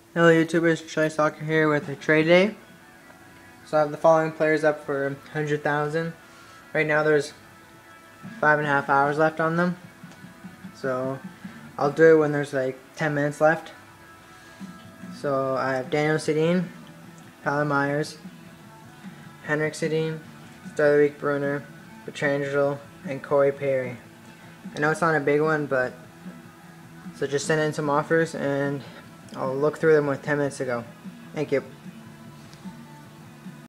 Hello YouTubers, Chili Soccer here with a trade day. So I have the following players up for 100,000. Right now there's 5.5 hours left on them. So I'll do it when there's like 10 minutes left. So I have Daniel Sedin, Tyler Myers, Henrik Sedin, Start of the Week Bruner, Petrangelo, and Corey Perry. I know it's not a big one, but so just send in some offers and I'll look through them with 10 minutes to go. Thank you.